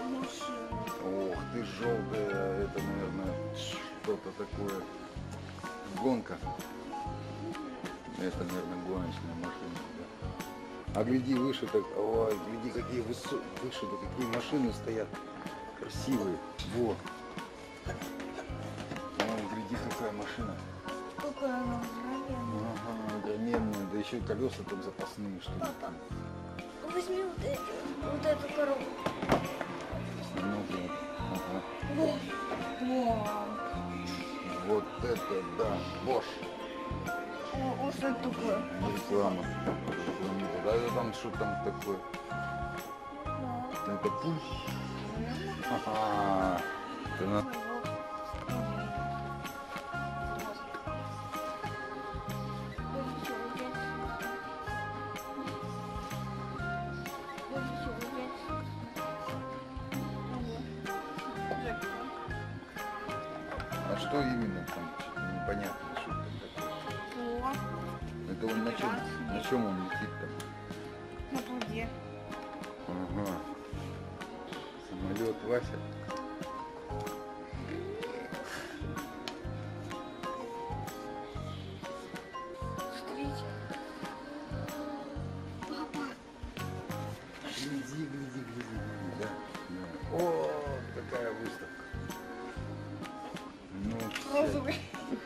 Ох ты, желтая, это, наверное, что-то такое. Гонка. Это, наверное, гоночная машина. Да. А гляди выше, так, ой, гляди, какие выше, какие машины стоят. Красивые. Вот. О, гляди, какая машина. Какая она огроменная. Ага, огроменная. Да еще колеса там запасные, что ли. Папа, возьми вот эту коробку. Смотри. Ага. Вау. Вот это да, Bosch. О, что это такое? Реклама. Да, это там что там такое? Это пульт. Ага. Это на... А что именно там? Что-то непонятно, что там такое. Это он на чем он летит там? На пруде. Ага. Самолет Вася. Смотрите. Папа. Гляди, да. Да. О, какая выставка. Ну, все. Розовый.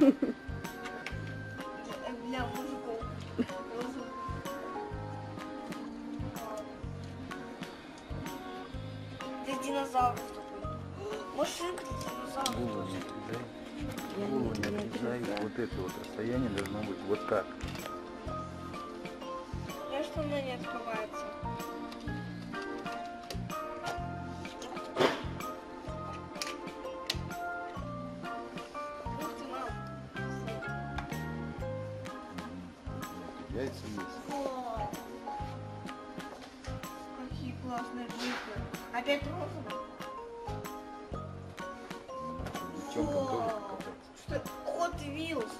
Для мужиков. Розовый. Для динозавров такой. Машинка для динозавров. Голову не отрезай. Голову не отрезай. Вот это вот расстояние должно быть вот так. Я что она не открывается. Ух ты, мам. Яйца есть. О, какие классные джипы. Опять розовый. Девчонкам тоже покататься. Что? Hot Wheels.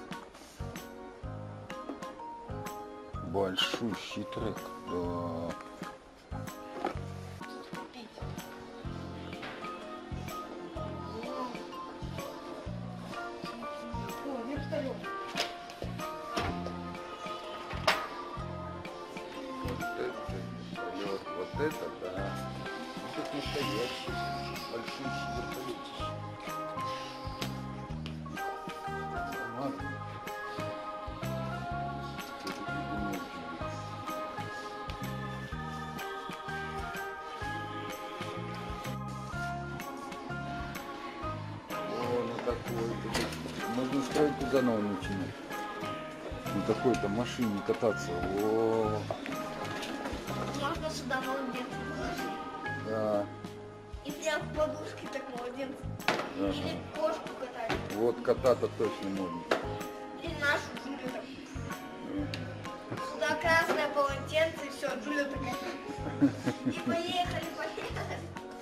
Большущий трек. Да. Пить. О, вертолет. Вот это, да. Это настоящий большущий вертолетище. Ладно. О, ну такой. Можно строить туда заново начинать. На такой-то машине кататься. О, Можно сюда младенца положить. да. И прям в подушке так младенца. Ага. Или кошку катать. Вот кота-то точно можно. Или нашу Джулю так. Сюда красное полотенце и все, Джуля такая. И поехали, поехали.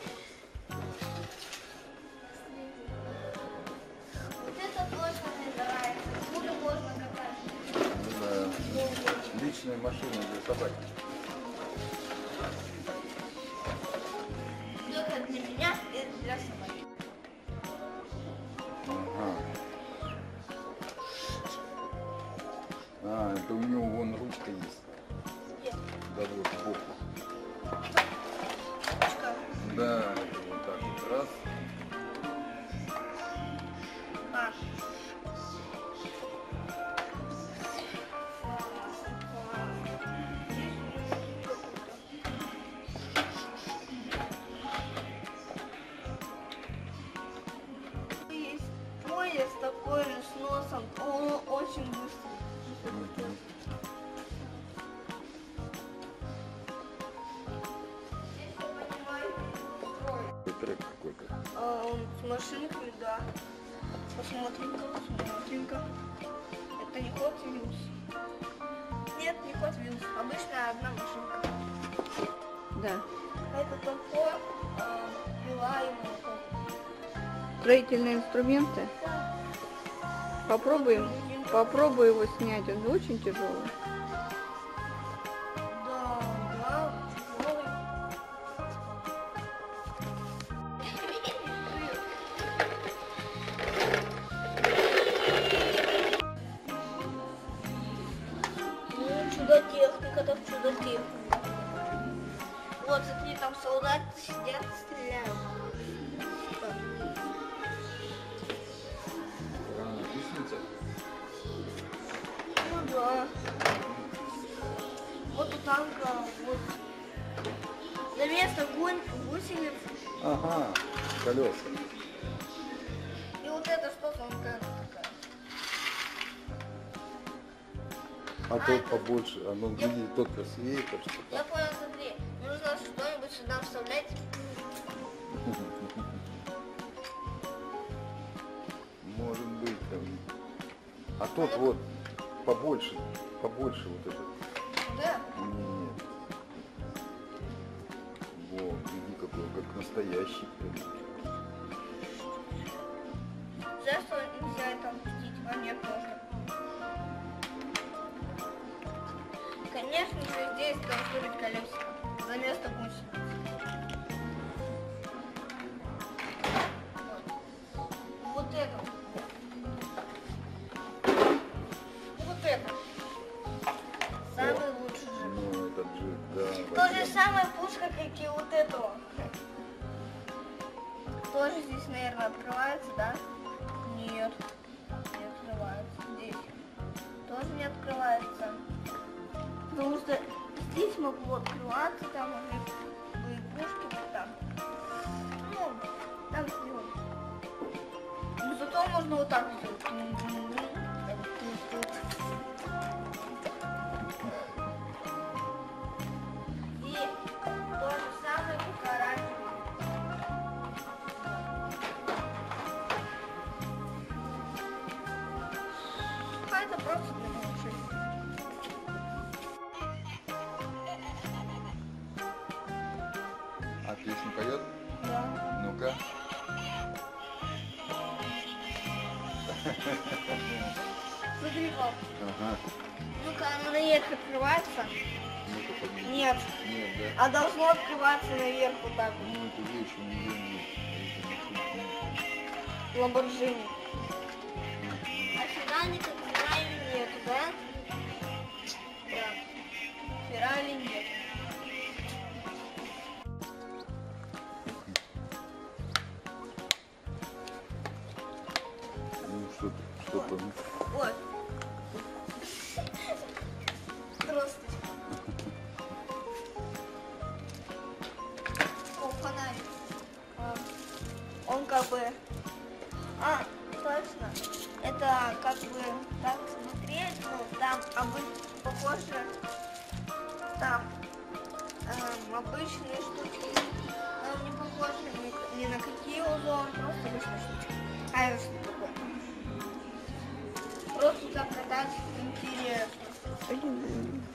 Вот это точно мне нравится. Джулю можно катать. Ну да. Личная машина для собаки. Только для меня и для собаки. Ага. А, это у него вон ручка есть. Где? Да вот сбоку. Ручка. Да, это вот так вот раз. А. Есть поезд такой же с носом, он очень быстрый. Мгм. Трек какой-то. Он с машинками, да. Посмотрим-ка, посмотрим-ка. Это не Hot Wheels. Нет, не Hot Wheels. Обычная одна машинка. Да. Это только пила и молоток. Строительные инструменты. Попробуем. Попробуй его снять. Он очень тяжелый. Да, да, тяжелый. вместо гусениц. Ага, колеса. И вот это что такая. А тот побольше, а ну гляди, тот красивее, так что Я так. понял, смотри, нужно что-нибудь сюда вставлять. Может быть там. А тот вот побольше вот этот. Да? Нет. Во, гляди какой, как настоящий прям. За что нельзя это пустить? А нет, можно. Конечно же, здесь должны быть колесико. За место гусениц. Вот это. Вот это. Самый лучший же. Ну, этот джип, да. То же возьмем. самое пушка, как и вот этого. Тоже здесь, наверное, открывается, да? Нет. Не открывается. Здесь. Тоже не открывается. Потому что здесь могло открываться, там уже были пушки, вот там. Ну, там сделать. Но зато можно вот так сделать. Так, тут. И то же самое, как оранжевый. А это просто для малышей. А песню поет? Да. Ну-ка. Смотри, пап. Ага. Ну-ка, оно наверх открывается? Ну-ка поднимем. Нет. Нет, да. А должно открываться наверх вот так вот. Ну, это вещи нигде нет. Это машинки нет. Ламборджини. А сюда никак Феррари нету, да? Да. Феррари нет. Ну, что-то, ну, Вот. Здравствуйте. О, фонарик. Он как бы... А, точно. Это как бы так смотреть, ну, там похоже, там обычные штучки. Там не похоже ни на какие узоры, просто обычные штучки. А это что такое? Просто так катать интересно.